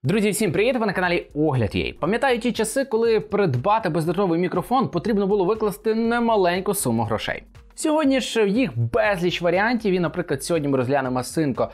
Друзі, всім привіт! Ви на каналі Огляд.ua. Пам'ятаю ті часи, коли придбати бездротовий мікрофон потрібно було викласти немаленьку суму грошей. Сьогодні ж їх безліч варіантів, і, наприклад, сьогодні ми розглянемо Synco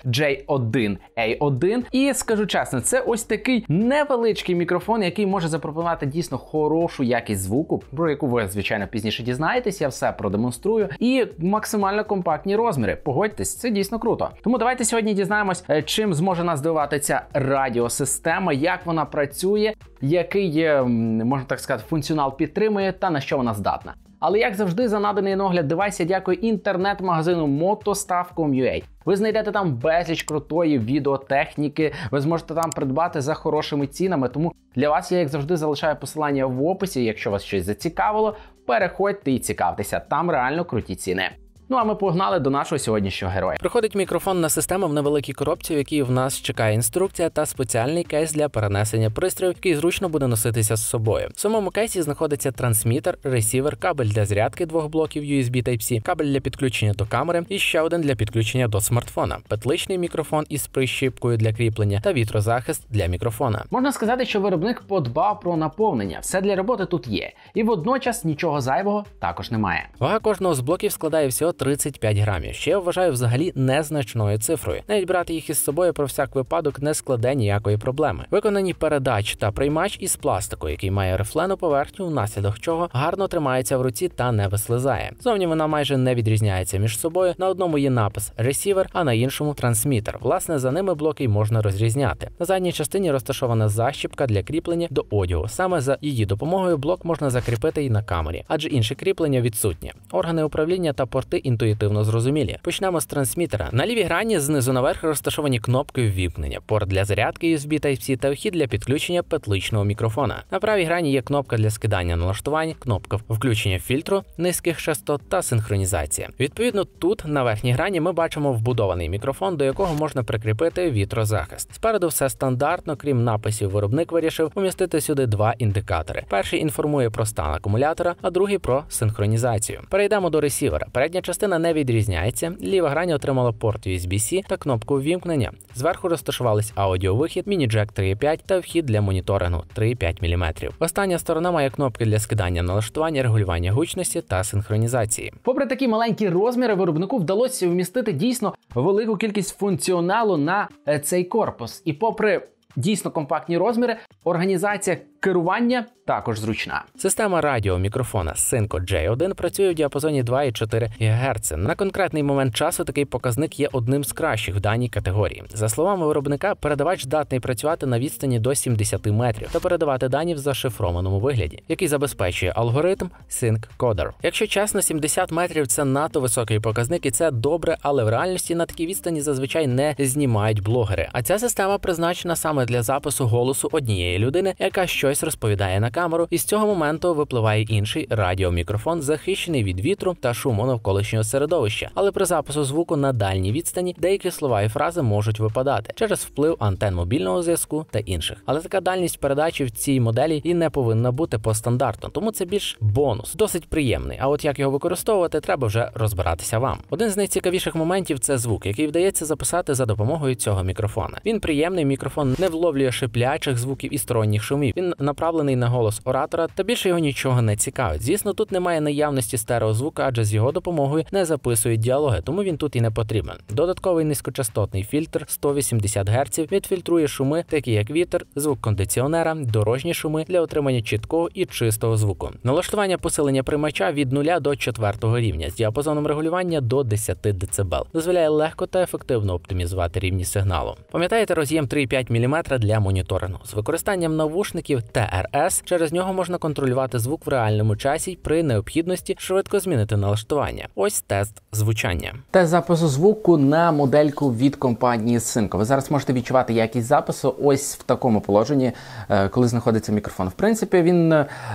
J1A1. І скажу чесно, це ось такий невеличкий мікрофон, який може запропонувати дійсно хорошу якість звуку, про яку ви, звичайно, пізніше дізнаєтесь, я все продемонструю, і максимально компактні розміри. Погодьтесь, це дійсно круто. Тому давайте сьогодні дізнаємось, чим зможе нас здивувати ця радіосистема, як вона працює, який, можна так сказати, функціонал підтримує та на що вона здатна. Але, як завжди, за наданий огляд девайсу я дякую інтернет-магазину motostav.com.ua. Ви знайдете там безліч крутої відеотехніки, ви зможете там придбати за хорошими цінами, тому для вас я, як завжди, залишаю посилання в описі. Якщо вас щось зацікавило, переходьте і цікавтеся, там реально круті ціни. Ну а ми погнали до нашого сьогоднішнього героя. Приходить мікрофонна система в невеликій коробці, в якій в нас чекає інструкція та спеціальний кейс для перенесення пристрою, який зручно буде носитися з собою. В самому кейсі знаходиться трансмітер, ресівер, кабель для зарядки двох блоків USB Type-C, кабель для підключення до камери і ще один для підключення до смартфона, петличний мікрофон із прищіпкою для кріплення та вітрозахист для мікрофона. Можна сказати, що виробник подбав про наповнення, все для роботи тут є. І водночас нічого зайвого також немає. Вага кожного з блоків складає всього 35 грамів, що я вважаю взагалі незначною цифрою. Навіть брати їх із собою про всяк випадок не складе ніякої проблеми. Виконані передач та приймач із пластику, який має рифлену поверхню, внаслідок чого гарно тримається в руці та не вислизає. Зовні вона майже не відрізняється між собою, на одному є напис «ресівер», а на іншому «трансмітер». Власне, за ними блоки й можна розрізняти. На задній частині розташована защіпка для кріплення до одягу. Саме за її допомогою блок можна закріпити і на камері, адже інші кріплення відсутні. Органи управління та порти інтуїтивно зрозумілі. Почнемо з трансмітера. На лівій грані знизу наверх розташовані кнопки ввімкнення, порт для зарядки USB Type-C та вхід для підключення петличного мікрофона. На правій грані є кнопка для скидання налаштувань, кнопка включення фільтру низьких частот та синхронізація. Відповідно, тут на верхній грані ми бачимо вбудований мікрофон, до якого можна прикріпити вітрозахист. Спереду все стандартно, крім написів, виробник вирішив помістити сюди два індикатори. Перший інформує про стан акумулятора, а другий про синхронізацію. Перейдемо до ресівера. Передня частина не відрізняється, ліва грань отримала порт USB-C та кнопку ввімкнення. Зверху розташувались аудіовихід, міні-джек 3.5 та вхід для моніторингу 3,5 мм. Остання сторона має кнопки для скидання налаштування, регулювання гучності та синхронізації. Попри такі маленькі розміри, виробнику вдалося вмістити дійсно велику кількість функціоналу на цей корпус. І попри дійсно компактні розміри, організація керування також зручна. Система радіомікрофона Synco J1 працює в діапазоні 2,4 ГГц. На конкретний момент часу такий показник є одним з кращих в даній категорії. За словами виробника, передавач здатний працювати на відстані до 70 метрів та передавати дані в зашифрованому вигляді, який забезпечує алгоритм SyncCoder. Якщо чесно, 70 метрів – це надто високий показник, і це добре, але в реальності на такій відстані зазвичай не знімають блогери. А ця система призначена саме для запису голосу однієї людини, яка щось розповідає на камеру, і з цього моменту випливає інший радіомікрофон, захищений від вітру та шуму навколишнього середовища. Але при запису звуку на дальній відстані деякі слова і фрази можуть випадати через вплив антен мобільного зв'язку та інших. Але така дальність передачі в цій моделі і не повинна бути по стандарту, тому це більш бонус, досить приємний. А от як його використовувати, треба вже розбиратися вам. Один з найцікавіших моментів – це звук, який вдається записати за допомогою цього мікрофона. Він приємний, мікрофон не вловлює шиплячих звуків і сторонніх шумів. Він направлений на голос оратора, та більше його нічого не цікавить. Звісно, тут немає наявності стереозвука, адже з його допомогою не записують діалоги, тому він тут і не потрібен. Додатковий низькочастотний фільтр 180 Гц відфільтрує шуми, такі як вітер, звук кондиціонера, дорожні шуми для отримання чіткого і чистого звуку. Налаштування посилення приймача від 0 до 4 рівня з діапазоном регулювання до 10 дБ. Дозволяє легко та ефективно оптимізувати рівні сигналу. Пам'ятаєте роз'єм 3,5 мм для моніторингу? З використанням навушників TRS через нього можна контролювати звук в реальному часі й при необхідності швидко змінити налаштування. Ось тест звучання. Тест запису звуку на модельку від компанії Synco. Ви зараз можете відчувати якість запису ось в такому положенні, коли знаходиться мікрофон. В принципі, він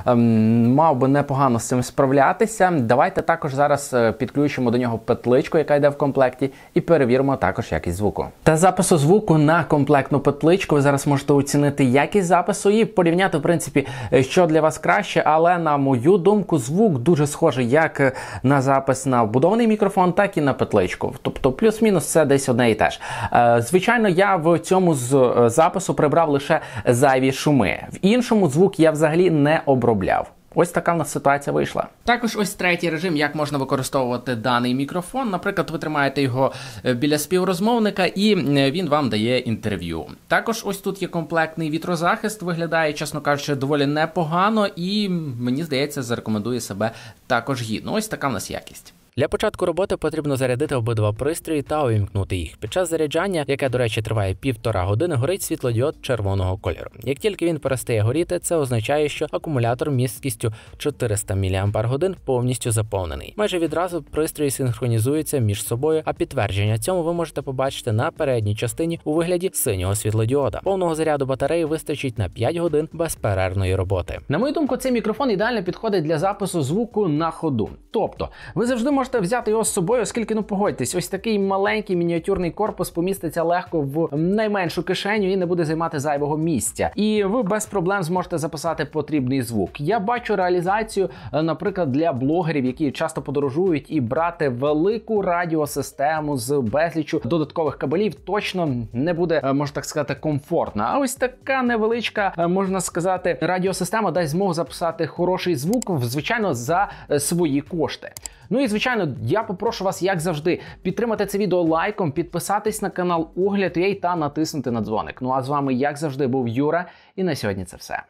мав би непогано з цим справлятися. Давайте також зараз підключимо до нього петличку, яка йде в комплекті, і перевіримо також якість звуку. Тест запису звуку на комплектну петличку ви зараз можете оцінити якість запису і порівняти, в принципі, що для вас краще, але, на мою думку, звук дуже схожий як на запис на вбудований мікрофон, так і на петличку. Тобто плюс-мінус це десь одне і те ж. Звичайно, я в цьому запису прибрав лише зайві шуми. В іншому звук я взагалі не обробляв. Ось така в нас ситуація вийшла. Також ось третій режим, як можна використовувати даний мікрофон. Наприклад, ви тримаєте його біля співрозмовника і він вам дає інтерв'ю. Також ось тут є комплектний вітрозахист, виглядає, чесно кажучи, доволі непогано і, мені здається, зарекомендує себе також гідно. Ось така в нас якість. Для початку роботи потрібно зарядити обидва пристрої та увімкнути їх. Під час заряджання, яке, до речі, триває 1,5 години, горить світлодіод червоного кольору. Як тільки він перестає горіти, це означає, що акумулятор місткістю 400 мАч повністю заповнений. Майже відразу пристрої синхронізуються між собою, а підтвердження цьому ви можете побачити на передній частині у вигляді синього світлодіода. Повного заряду батареї вистачить на 5 годин безперервної роботи. На мою думку, цей мікрофон ідеально підходить для запису звуку на ходу. Тобто, ви завжди можете взяти його з собою, оскільки, погодьтесь, ось такий маленький мініатюрний корпус поміститься легко в найменшу кишеню і не буде займати зайвого місця. І ви без проблем зможете записати потрібний звук. Я бачу реалізацію, наприклад, для блогерів, які часто подорожують, і брати велику радіосистему з безліччю додаткових кабелів точно не буде, можна так сказати, комфортно. А ось така невеличка, можна сказати, радіосистема дасть змогу записати хороший звук, звичайно, за свої кошти. Ну і, звичайно, я попрошу вас, як завжди, підтримати це відео лайком, підписатись на канал Огляд.ua та натиснути на дзвоник. Ну а з вами, як завжди, був Юра, і на сьогодні це все.